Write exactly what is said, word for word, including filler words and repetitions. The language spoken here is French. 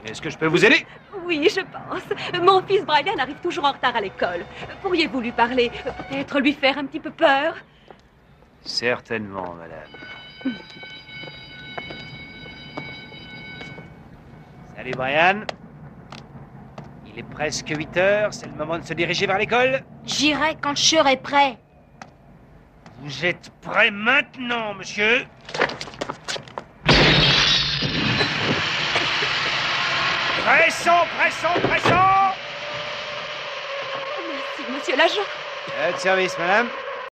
Est-ce que je peux vous aider? Oui, je pense. Mon fils Brian arrive toujours en retard à l'école. Pourriez-vous lui parler? Peut-être lui faire un petit peu peur? Certainement, madame. Salut, Brian. Il est presque huit heures, c'est le moment de se diriger vers l'école. J'irai quand je serai prêt. Vous êtes prêt maintenant, monsieur? Pressons, pressons, pressons! Merci, monsieur l'agent. À votre service, madame.